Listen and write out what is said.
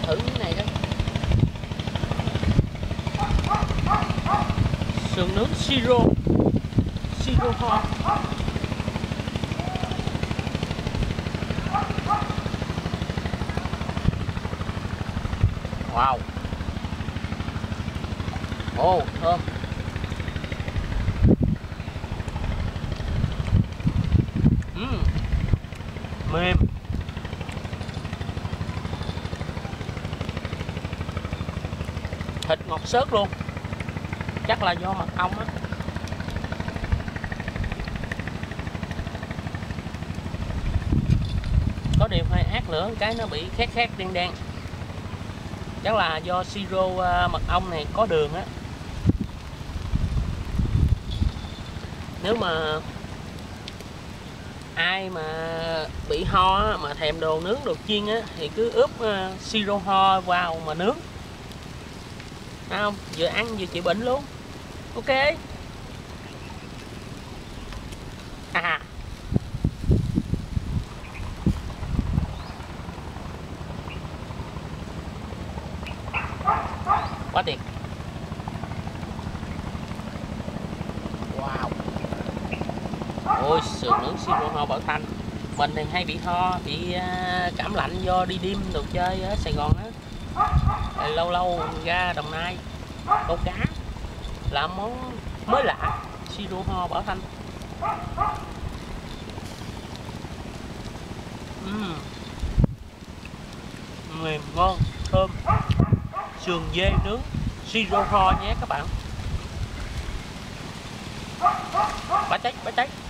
thử cái này đó. Sườn nướng siro ho. Wow. Ồ, thơm. Mềm. Thịt ngọt xớt luôn. Chắc là do mật ong á. Có điều hơi ác nữa, cái nó bị khét khét đen đen. Chắc là do siro mật ong này có đường á. Nếu mà ai mà bị ho á, mà thèm đồ nướng đồ chiên á, thì cứ ướp siro ho vào mà nướng. Thấy không? Vừa ăn vừa chịu bệnh luôn. Ok. À. Quá tuyệt. Wow. Ôi, sườn nướng siro ho Bảo Thanh. Mình thì hay bị ho, bị cảm lạnh do đi đêm đồ chơi ở Sài Gòn á. Lâu lâu ra Đồng Nai câu cá là món mới lạ, siro ho Bảo Thanh. Mềm ngon, thơm. Sườn dê nướng siro ho nhé các bạn. Bá cháy, bá cháy.